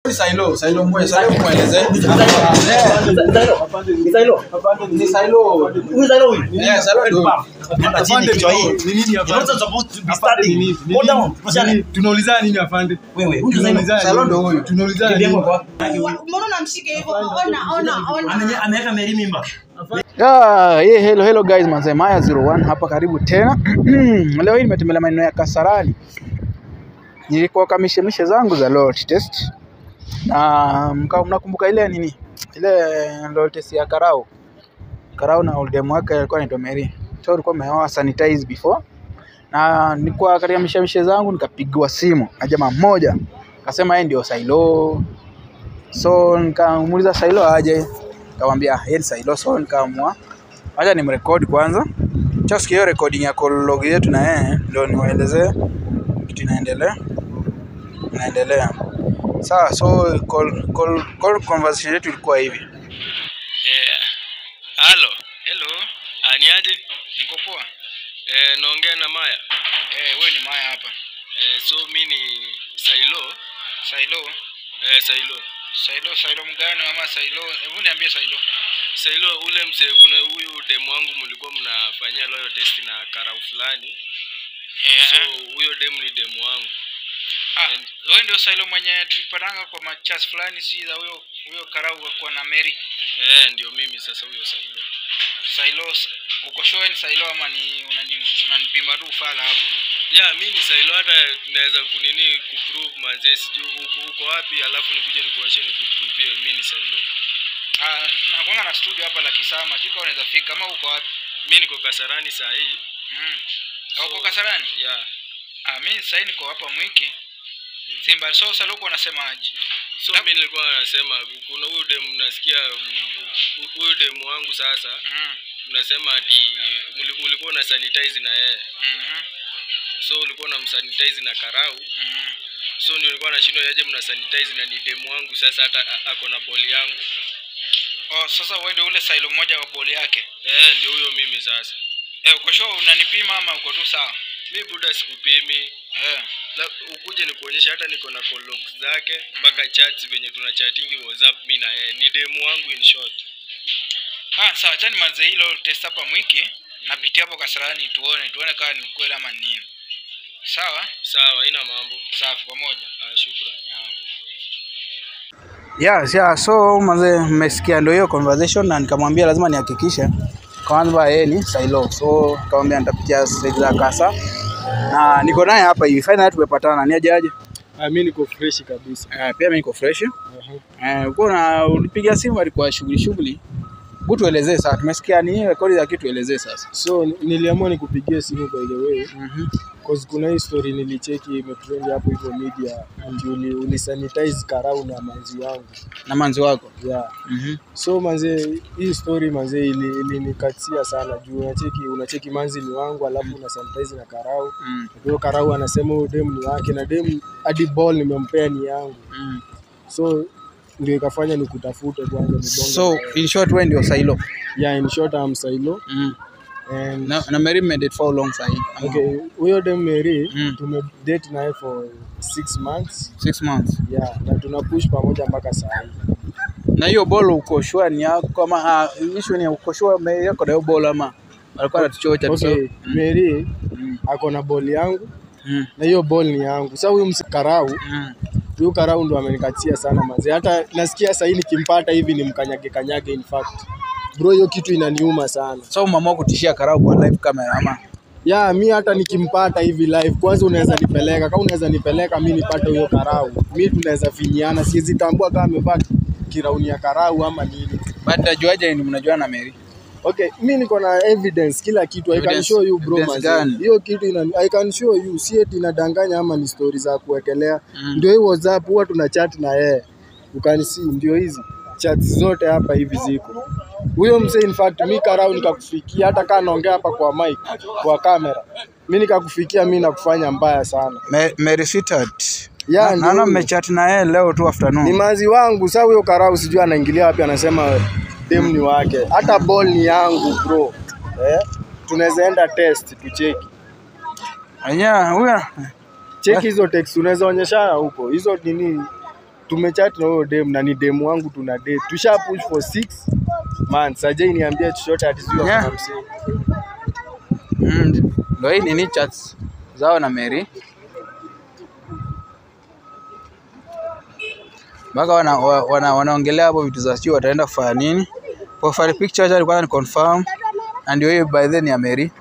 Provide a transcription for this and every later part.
Sailo mweleze. Sailo. Ni Sailo. Huyu Sailo huyu. Sailo. Afande kichwa hii. Ni nini afande? You're not supposed to be starting. Hold down. Tunaulizana nini afande? Wewe, huyu Sailo ndo huyu. Tunaulizana nini? Mbona unamshika hivyo? Ona. Ameweka Mary mimba. Hello guys, manze Maya 01 hapa karibu tena. Leo hii nimetembelea maeneo ya Kasarani. Nilikuwa kamishemishe zangu za load test. Na mnakumbuka ile nini? Ile load test ya Karau. Karau na old dem wake alikuwa anaitwa Mary. So alikuwa ameoa sanitize before. Na nilikuwa katika mishemishe zangu nikapigwa simu na jamaa mmoja. Akasema yeye ndio Sailo. So nikamuuliza Sailo aje. Nikamwambia yeye Sailo, so nikaamua acha nimrecord kwanza. Just hiyo recording ya log yetu na yeye ndio niwaelezee kitu inaendelea. Sawa, so call conversation yetu ilikuwa hivi. Hello. Niaje? Niko poa. Naongea na Maya. Wewe ni Maya hapa. So mimi ni Sailo. Sailo mgani mama Sailo? Hebu niambie Sailo. Sailo ule mzee, kuna huyu demu wangu mlikuwa mnafanyia loyo test na Karau fulani. So huyo demu ni demu wangu. Wewe ndio Sailo mwenye tulipatanga kwa machas fulani, si za huyo Karau kwa na Mary? Ndio mimi sasa huyo Sailo. Sailo uko sure ni Sailo ama ni unanipima tu fala hapo? Mimi ni Sailo, hata naweza kunini kuprove manze, sijui uko wapi alafu nikuje nikuonyeshe nikuprove mimi ni Sailo. Nakuanga na studio hapa la Kisama, jiko unaweza fika kama uko wapi? Mimi niko Kasarani saa hii. Uko Kasarani? Yeah. Mimi sasa niko hapa Mwiki. Simba, so Sailo uko unasema aje? So mimi nilikuwa nasema kuna huyu demu, nasikia huyu demu wangu sasa. Unasema ati ulikuwa na sanitize na yeye. So ulikuwa na msanitize na Karau. So ndio nilikuwa nashindwa yaje mna sanitize na ni demu wangu sasa, hata ako na boli yangu. Sasa wewe ndio ule Sailo mmoja wa boli yake? Ndio huyo mimi sasa. Uko sure unanipima ama uko tu sawa? Mimi buda sikupimi. Ukuje nikuonyesha, hata niko na call logs zake mpaka chats venye tuna chatting WhatsApp mimi na yeye. Ni demu wangu in short. Sawa, acha nimanze hilo test hapa Mwiki. Napitia hapo Kasarani tuone kama ni kweli ama nini. Sawa, haina mambo. Safi pamoja. Shukrani. So manze mmesikia ndio hiyo conversation, na nikamwambia lazima nihakikishe kwanza yeye ni Sailo. So nikamwambia nitapitia stage za Kasa. Na niko naye hapa hivi. Finally tumepatana. Ni aje? Mimi niko fresh kabisa. Pia mimi niko fresh. Uko na ulipiga simu alikuwa shughuli. Hebu tuelezee sasa. Tumesikia nini rekodi za kitu, tuelezee sasa. So niliamua nikupigie simu by the way. Cause kuna hii story nilicheki imetrend hapo hivyo media, ndio ulisanitize Karau na manzi wangu. Na manzi wako? Yeah. So manze, hii story manze ilinikatia sana juu unacheki manzi ni wangu alafu una sanitize na Karau. Kwa Karau anasema demu ni wake na demu hadi ball nimempea ni yangu. So ndio ikafanya nikutafute kwanza nibonge. So in short wewe ndio Sailo? Yeah, in short I'm Sailo. And na Mary made it for how long side? Okay, huyo dem Mary tumedate naye for 6 months. 6 months? Yeah, na tunapush pamoja mpaka sasa hivi. Na hiyo ball uko sure ni yako kama issue ni uko sure Mary yako na hiyo ball ama alikuwa anatuchocha tu? Okay, Mary ako na ball yangu na hiyo ball ni yangu. Sasa huyu Karau huyu Karau ndo amenikatia sana manze. Hata nasikia sasa hivi nikimpata hivi ni kanyage in fact. Bro, hiyo kitu inaniuma sana. So mama kutishia Karau kwa live camera ama? Yeah, mimi hata nikimpata hivi live, kwanza unaweza nipeleka. Kama unaweza nipeleka mimi nipate huyo Karau, mimi tunaweza finyiana. Siwezi tambua kama amevaa kirauni ya Karau ama nini. But najuaje ni mnajuana na Mary? Okay, mimi niko na evidence kila kitu. I can show you bro man. Hiyo kitu I can show you. Si eti inadanganya ama ni stories za kuwekelea. Ndio hii WhatsApp huwa tuna chat na yeye. Ukanisi ndio hizi chats zote hapa hivi ziko. Huyo mzee in fact mimi Karau nikakufikia, hata kama naongea hapa kwa mic, kwa kamera. Mimi nikakufikia, mimi nakufanya mbaya sana. Mary sweetheart. Yeah, naona mmechat na yeye leo tu afternoon. Ni mazi wangu. Sasa huyo Karau sijui anaingilia wapi, anasema demu ni wake. Hata ball ni yangu bro. Tunaweza enda test tucheki. Huyo cheki hizo text unaweza onyesha huko. Hizo nini tumechat na huyo dem na ni dem wangu tuna date. Tusha push for 6 months. Ajai niambia chochote atizua kwa msee. Ndio hii nini chats zao na Mary. Baka wanaongelea hapo vitu za sio wataenda kufanya nini. Profile picture alikuwa ni confirm and hiyo by then ya Mary.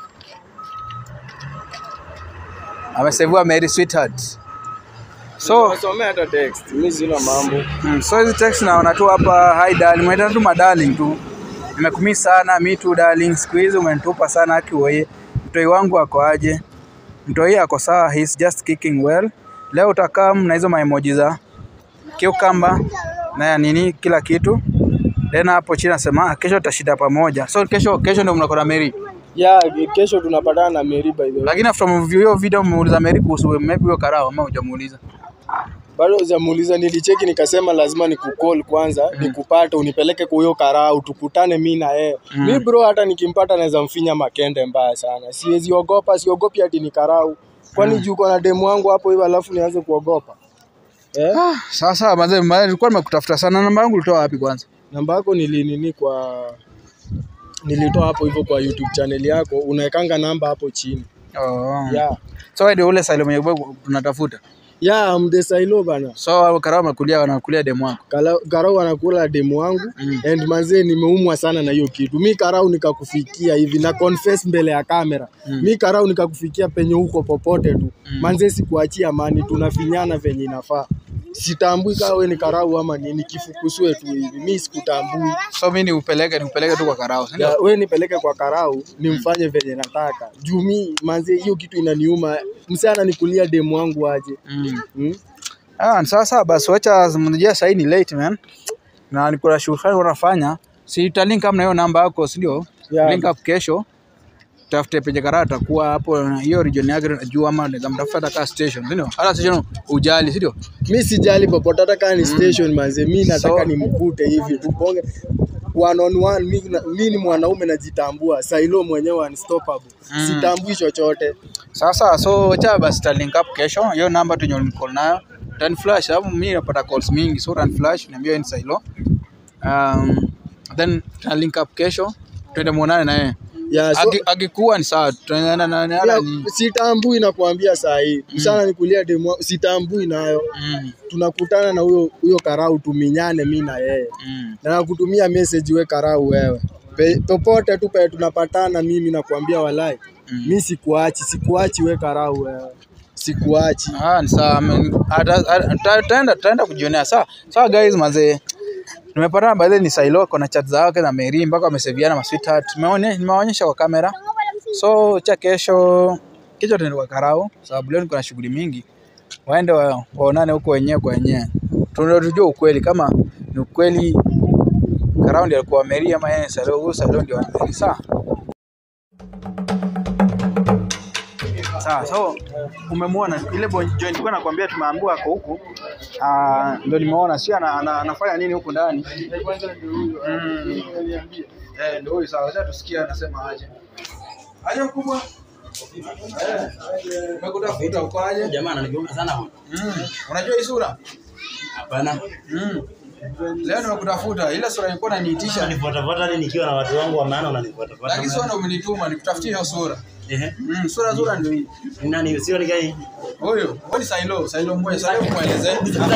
Amesevua Mary sweetheart. So somea hata text. Mimi sina mambo. So hizi text naona tu hapa hi darling, mwaita tu darling tu. Nimekumisi sana me too darling. Siku hizi umenitupa sana haki wewe. Mtoi wangu ako aje? Mtoi ako sawa, he's just kicking well. Leo utakam na hizo emoji za cucumber na nini kila kitu. Tena hapo chini nasema kesho tutashida pamoja. So kesho ndio mnako na Mary. Yeah, kesho tunapatana na Mary by the way. Lakini from view hiyo video muuliza Mary kuhusu maybe hiyo karao ama hujamuuliza? Bado hujamuuliza, nilicheki nikasema lazima nikucall kwanza, nikupate unipeleke kwa hiyo karao tukutane mimi na yeye. Mimi bro hata nikimpata naweza mfinya makende mbaya sana. Siogopi ati ni karao. Kwani juu uko na demu wangu hapo hivi alafu nianze kuogopa? Sasa mazee nilikuwa nimekutafuta sana. Namba yangu ulitoa wapi kwanza? Namba yako nilitoa hapo hivyo kwa YouTube channel yako, unaekanga namba hapo chini. Yeah. So wewe ndio ule Sailo mwenye tunatafuta? Yeah, I'm the Sailo bana. So karao wanakulia demu wako? Karao wanakula demu wangu and manze nimeumwa sana na hiyo kitu. Mimi karao nikakufikia hivi na confess mbele ya kamera. Mimi karao nikakufikia penye huko popote tu. Manze sikuachia amani, tunafinyana venye inafaa. Sitambui kama wewe ni karau ama nini, kifukuswe tu hivi. Mimi sikutambui. So mimi nipeleke tu kwa karau. Yeah, wewe nipeleke kwa karau, nimfanye venye nataka. Juu mimi manze hiyo kitu inaniuma. Msana nikulia demu wangu aje. Sasa basi wacha mnajua sasa ni late man. Na niko shughuli unafanya. Si utalink kama na hiyo namba yako, si ndio? Yeah. Link up kesho. Tafute penye karao atakuwa hapo hiyo region yake juu ama naweza mtafuta ka station, si ndio? Hala station ujali, si ndio? Mimi sijali popote hata kama ni station manze, mimi nataka nimkute hivi tuponge one on one. Mimi ni mwanaume najitambua, Sailo mwenyewe unstoppable. Sitambui chochote. Sasa so acha basi ta link up kesho. Hiyo namba tunyol nayo. Then flash sababu mimi napata calls mingi, so run flash niambia ni Sailo. Then ta link up kesho twende muonane na yeye. Yeah, so agikuwa ni sawa tunaenda na sitambui na kuambia saa hii. Msana nikulia demo sitambui nayo. Tunakutana na huyo karau tuminyane mimi na yeye. Na nakutumia message we karau wewe. Popote tu pale tunapatana mimi na kuambia walai. Mimi sikuachi we karau wewe. Sikuachi. Ni sawa. Tutaenda kujionea sawa guys mazee. Nimepata baadhi ni Sailo kuna chat zake na Mary mpaka wameseviana ma sweetheart. Nimeonyesha kwa kamera. So kesho tunaenda kwa karao sababu leo kuna shughuli mingi. Waende waonane huko wenyewe kwa wenyewe. Tunajua ukweli kama ni ukweli karao ndio alikuwa Mary ama yeye Sailo ndio Mary sawa. So umemwona ile joint nilikuwa nakwambia tumeambiwa ako huku. Ndio nimeona si anafanya nini huku ndani. Ndio huyu sawa. Sasa tusikie anasema aje. Aje mkubwa. Umekutafuta uko aje? Jamaa ananigonga sana huyu. Unajua hii sura? Hapana. Leo nimekutafuta ile sura ilikuwa inaniitisha. Nifuatafuata nikiwa na watu wangu wa maana unanifuatafuata. Lakini sio ndio umenituma nikutafutie hiyo sura. Sura ndio hii. Nani sio ni gani? Huyo, ni Sailo mmoja, Sailo mueleze.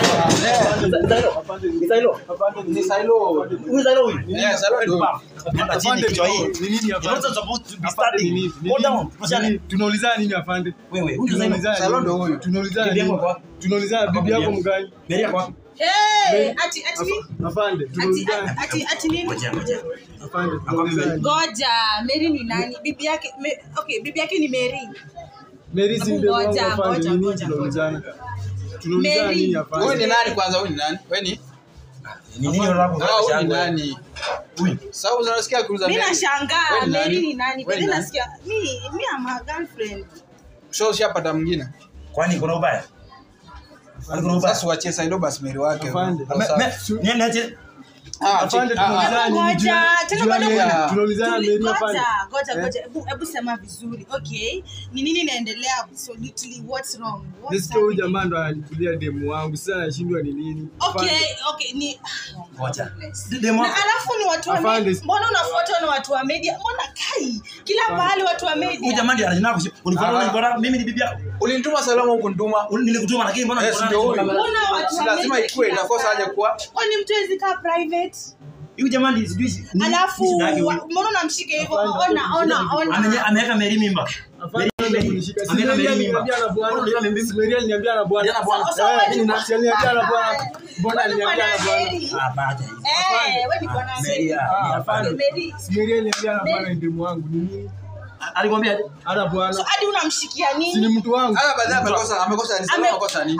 Sailo. Ni Sailo. Huyu Sailo huyu. Yeah, Sailo ndio. Hapa chini kichwa hii. Ni nini hapa? You're not supposed to be starting. Go down. Tunaulizana nini afande? Wewe, huyu Sailo ndio huyu. Tunaulizana bibi yako mgani? Mary yako. Ati afande. Ati nini? Afande. Goja, Mary ni nani? Bibi yake bibi yake ni Mary. Mary si ndio afande nini tunaulizana? Tunaulizana nini afande? Wewe ni nani kwanza? Wewe ni nani? Wewe ni nini unataka ni nani? Huyu. Sasa unasikia kuuliza Mary. Mimi nashangaa Mary ni nani? Mimi nasikia mimi am a girlfriend. Sio ushapata mwingine. Kwani kuna ubaya? Sasa uache Sailo basi Mary wake. Niache. Afande tunaulizana nini? Ngoja, tena bado Tunaulizana Mary afande. Ngoja. Hebu sema vizuri. Okay. Ni nini inaendelea absolutely? What's wrong? Nisikia huyu jamaa ndo ananichukulia demu wangu. Sasa anashindwa ni nini? Okay, ni Ngoja. na alafu ni watu wa media. Mbona unafuatwa na watu wa media? Mbona kai kila mahali watu wa media? Huyu jamaa ndiye anajina unifuata mimi ni bibi yako. Ulinituma salamu huko kunituma. Nilikutuma lakini mbona Mbona watu wa lazima ikue inakosa haja kwa. Kwani mtu hizi ka private? Huyu jamaa ndiye sijui. Alafu mbona unamshika hivyo? Ona. Ameweka Mary mimba. Afande kunishika. Ameweka Mary mimba. Mary aliniambia na bwana. Mimi nasianiambia na bwana. Mbona aliniambia na bwana? Baada hizo. Wewe ni bwana Mary. Afande. Mary aliniambia na bwana demu wangu ni nini? Alikwambia ana bwana. So hadi unamshikia nini? Si ni mtu wangu. Baadaye amekosa nini?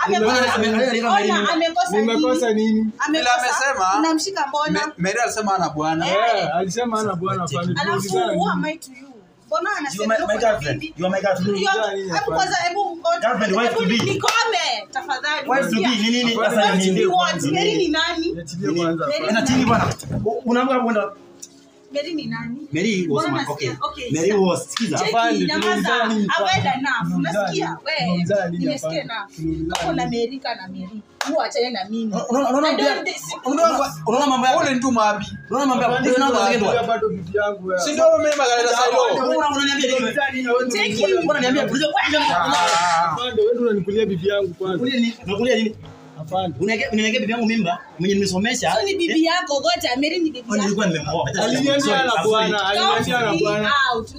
Nimekosa nini? Amesema unamshika mbona? Mary alisema ana bwana. Alisema ana bwana afande. Alafu who am I to you? Mbona anasema my girlfriend. You are my girlfriend. Hebu kwanza Girlfriend, wife to be. Nikome tafadhali. Wife to be nini? Sasa nini? Mary ni nani? Niachilie kwanza. Ana chini bwana. Unaamka kwenda Mary ni nani? Mary was my okay. Mary was skiza. Afande nyamaza. Avoid enough. Unasikia? Wewe. Nimesikia na. Kama na Mary kana Mary. Muache na mimi. Unaona mambo yako Ole nituma wapi? unaona mambo yako unaona zingine Bado bibi yangu wewe. Si ndio mimi magaleta Sailo. unaniambia nini unaniambia Afande wewe unanikulia bibi yangu kwanza. unakulia nini Afande. Unaniwekea bibi yangu mimba mwenye nimesomesha. So ni bibi yako goja Mary ni bibi yako. Nilikuwa nimemoa. Aliniambia na bwana, aliniambia na bwana.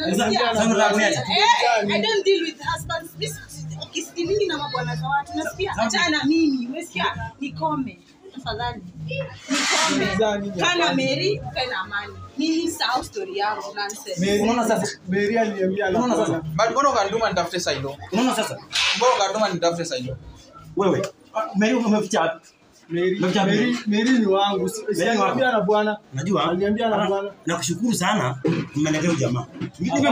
I don't deal with husbands. Ukisikilingi na mabwana za watu unasikia? Acha na mimi. Umesikia? Nikome. Tafadhali. Nikome. Kana Mary, kana amani. Mimi sahau story yangu nonsense. Unaona sasa Mary aliniambia na unaona sasa But mbona ukanduma nitafute Sailo? unaona sasa Mbona ukanduma nitafute Sailo? wewe Mary umeficha wapi? Mary ni wangu. Aliniambia na bwana. Unajua? Aliniambia na bwana. Nakushukuru sana mmeniletea jamaa. Nipe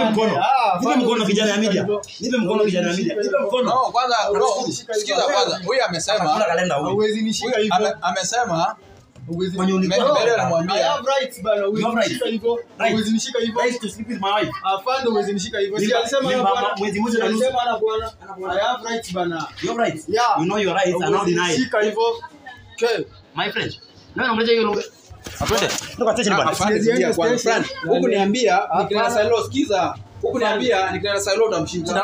mkono kijana ya media. Nipe mkono kijana ya media. Nipe mkono. No, kwanza bro, sikiza kwanza. Huyu amesema kuna kalenda huyu. Hauwezi nishika hivyo. Amesema Kwenye Mary I anamwambia have rights bana. Hauwezi nishika hivyo. Hauwezi nishika hivyo. Right to sleep with my wife. Afande hauwezi nishika hivyo. Si alisema na bwana. Mwezi mmoja na nusu. Alisema na bwana. I have rights bana. You have rights. Yeah. You know your rights are not denied. Shika hivyo. Okay. My friend. Nani unamletea hiyo lugha? Afande. Ndio station bwana. afanye kwa friend. Huku niambia nikina Sailo sikiza. Huku niambia nikina Sailo utamshinda.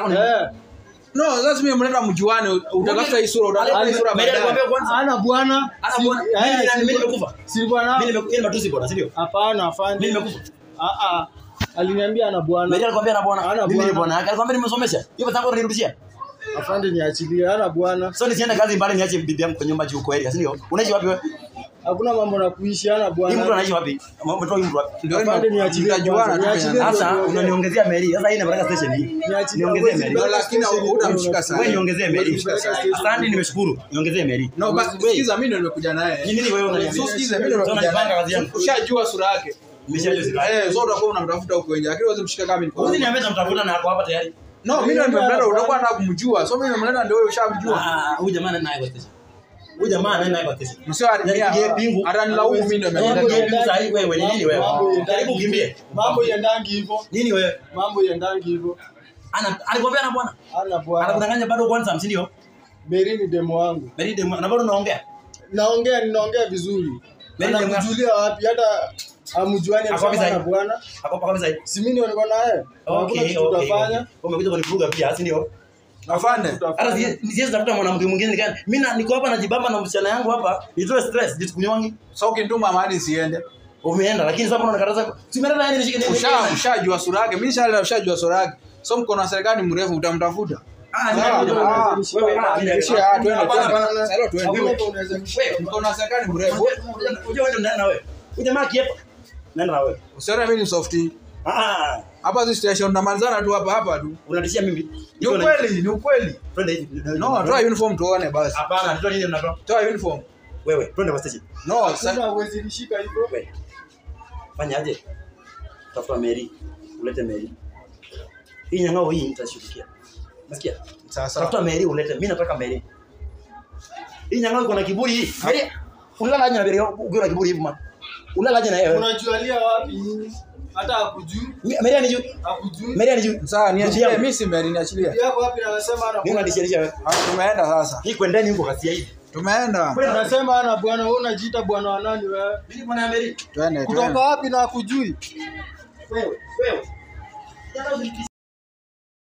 No, sasa mimi mleta mjuane utatafuta hii sura utatafuta hii sura Mimi nakwambia kwanza. Ana bwana. Mimi nimekufa. Si bwana. Mimi nimekufa matusi bwana, si ndio? Hapana afande. Mimi nimekufa. Aliniambia ana bwana. Mimi alikwambia na bwana. Ana Mimi ni bwana. bwana. Alikwambia nimesomesha. Hiyo tangu nirudishia. Afande niachilie ana bwana. So nisiende kazi mbali niache bibi yangu kwa nyumba juu kwa area, si ndio? Unaishi wapi wewe? Hakuna mambo na kuishi ana Hii mtu bwana. anaishi wapi? Umetoa hii mtu wapi? Ndio Afande niachilie mtajuana tu. Sasa unaniongezea Mary. Sasa hii inapeleka station hii. Niongezee Mary. No, lakini utamshika sana. Wewe niongezee Mary. Asante nimeshukuru. Niongezee Mary. No, basi sikiza mimi ndio nimekuja naye. Nini wewe unaniambia? Sikiza mimi ndio nimekuja naye. Ushajua sura yake. Nimeshajua sasa. So utakuwa unamtafuta huko nje. Lakini uweze mshika kama niko. Wewe niambia tamtafuta na yako hapa tayari. No, mimi ndio nimemleta utakuwa nataka kumjua. So mimi nimemleta ndio wewe ushamjua. Huyu jamaa naye kwa station. Huyu jamaa naye kwa station. Msio alimia. Atanilaumu mimi ndio nimemleta. Sasa hii wewe ni nini wewe? Karibu ukimbie. Mambo yaendangi hivyo. Nini wewe? Mambo yaendangi hivyo. Alikwambia na bwana. Ana bwana. Anakudanganya bado kwanza si ndio? Mary ni demo wangu. Mary demo na bado unaongea? Ninaongea vizuri. Anakujulia wapi hata amjuani na bwana. Hapo kabisa hivi. Si mimi ndio niko na yeye. Okay. Tutafanya. Umekuja kunifuga pia si ndio? Afande. Hata siwezi tafuta mwanamke mwingine nikani. Mimi niko hapa najibamba na msichana yangu hapa. Nitoe stress, jitukunywangi. So ukintuma mahali siende. Umeenda lakini sasa unakataza. Simerada yani nishike nini? Ushajua sura yake. Mimi ushajua sura yake. So mko na serikali mrefu utamtafuta. Mko na serikali mrefu. Unajua wewe ndio na wewe. Ujamaa kiepa. Nenda na wewe. Usione mimi ni softy. Hapa zi station tunamanzana tu hapa tu. Unatishia mimi. Ni ukweli. Twende hivi. No, toa uniform tuone basi. Hapana, toa nini mnatoa? Toa uniform. Wewe, twende kwa station. No, sasa uwezi nishika hivyo. Wewe. Fanya aje? Tafuta Mary. Ulete Mary. Hii nyangao hii nitashukia. Nasikia? Sasa tafuta Mary ulete. Mimi nataka Mary. Hii nyangao iko na kiburi hii. Ulala aje na Mary ukiona kiburi hivi man. Ulala aje na yeye. Unajualia wapi nini? Hata hakujui. Mary anijui. Hakujui. Mary anijui. Sasa niachilie mimi si Mary niachilie. Yako wapi na anasema ana. Mimi nadishirisha wewe. Tumeenda sasa. Hii kwendeni huko kasi hivi. Tumeenda. Anasema ana bwana wewe unajiita bwana wa nani wewe? Mimi bwana Mary. Twende. Kutoka wapi na hakujui? Wewe.